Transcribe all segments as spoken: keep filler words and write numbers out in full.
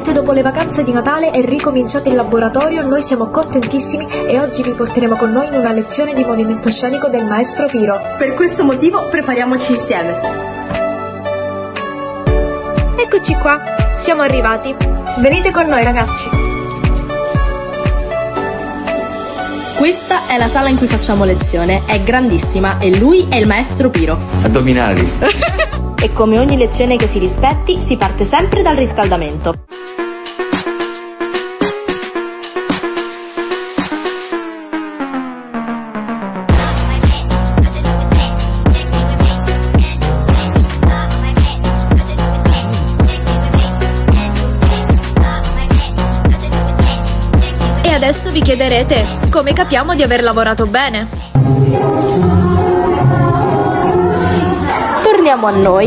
Finalmente dopo le vacanze di Natale è ricominciato il laboratorio, noi siamo contentissimi e oggi vi porteremo con noi in una lezione di movimento scenico del maestro Piro. Per questo motivo prepariamoci insieme. Eccoci qua, siamo arrivati. Venite con noi ragazzi. Questa è la sala in cui facciamo lezione, è grandissima e lui è il maestro Piro. Addominali. E come ogni lezione che si rispetti, si parte sempre dal riscaldamento. E adesso vi chiederete, come capiamo di aver lavorato bene? Torniamo a noi.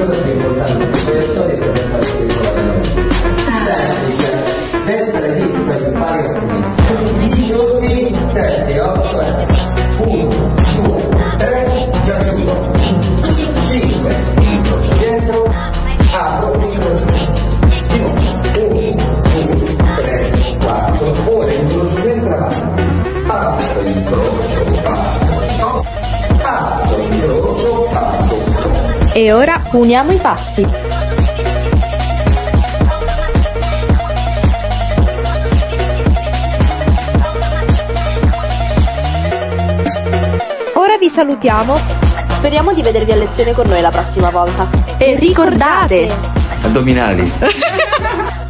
E ora uniamo i passi. Ora vi salutiamo. Speriamo di vedervi a lezione con noi la prossima volta. E ricordate! Addominali.